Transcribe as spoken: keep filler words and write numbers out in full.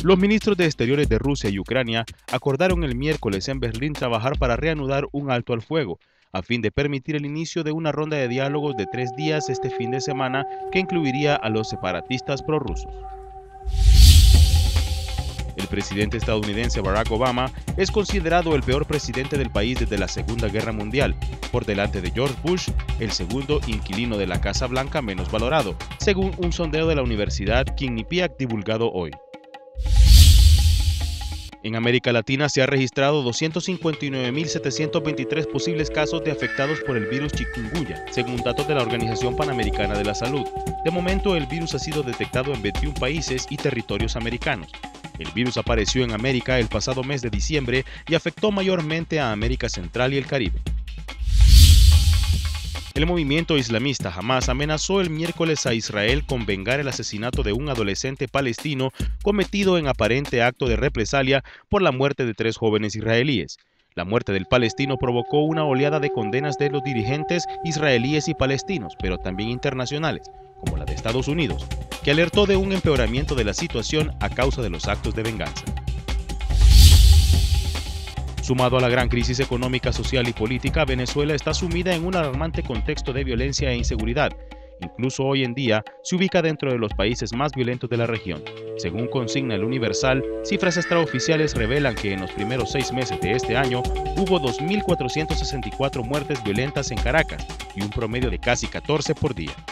Los ministros de Exteriores de Rusia y Ucrania acordaron el miércoles en Berlín trabajar para reanudar un alto al fuego, a fin de permitir el inicio de una ronda de diálogos de tres días este fin de semana que incluiría a los separatistas prorrusos. El presidente estadounidense Barack Obama es considerado el peor presidente del país desde la Segunda Guerra Mundial, por delante de George Bush, el segundo inquilino de la Casa Blanca menos valorado, según un sondeo de la Universidad Quinnipiac divulgado hoy. En América Latina se ha registrado doscientos cincuenta y nueve mil setecientos veintitrés posibles casos de afectados por el virus chikungunya, según datos de la Organización Panamericana de la Salud. De momento, el virus ha sido detectado en veintiún países y territorios americanos. El virus apareció en América el pasado mes de diciembre y afectó mayormente a América Central y el Caribe. El movimiento islamista Hamas amenazó el miércoles a Israel con vengar el asesinato de un adolescente palestino cometido en aparente acto de represalia por la muerte de tres jóvenes israelíes. La muerte del palestino provocó una oleada de condenas de los dirigentes israelíes y palestinos, pero también internacionales, como la de Estados Unidos, que alertó de un empeoramiento de la situación a causa de los actos de venganza. Sumado a la gran crisis económica, social y política, Venezuela está sumida en un alarmante contexto de violencia e inseguridad. Incluso hoy en día se ubica dentro de los países más violentos de la región. Según consigna el Universal, cifras extraoficiales revelan que en los primeros seis meses de este año hubo dos mil cuatrocientas sesenta y cuatro muertes violentas en Caracas y un promedio de casi catorce por día.